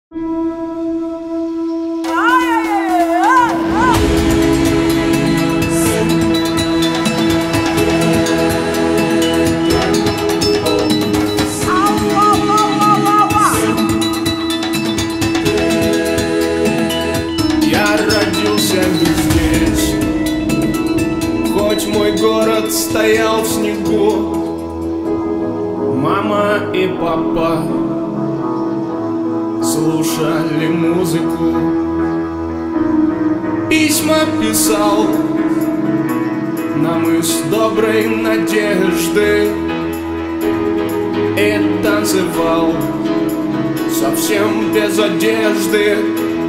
Город стоял в снегу, мама и папа слушали музыку, письма писал нам из доброй надежды и танцевал совсем без одежды.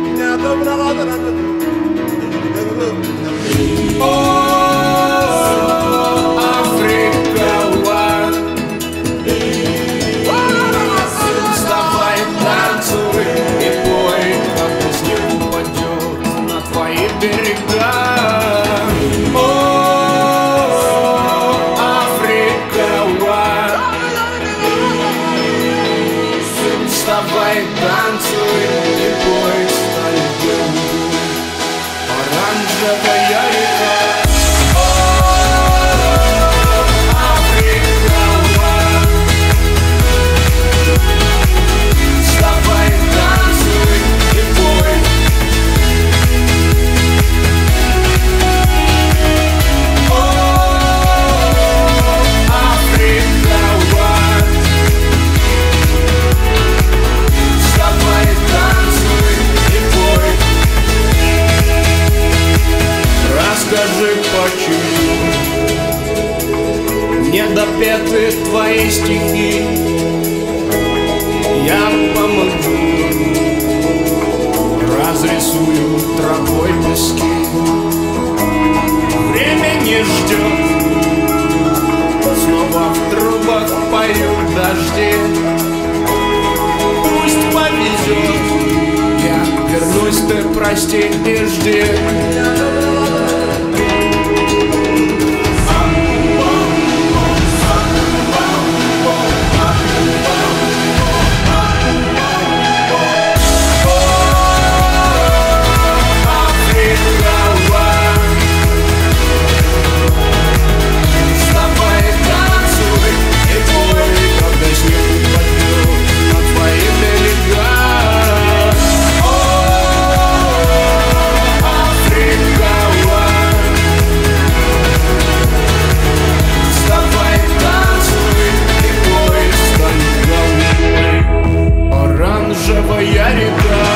Недопеты твои стихи, я помогу, разрисую травой пески. Время не ждет, снова в трубах поют дожди. Пусть повезет, я вернусь, ты прости и жди. Оранжевая река.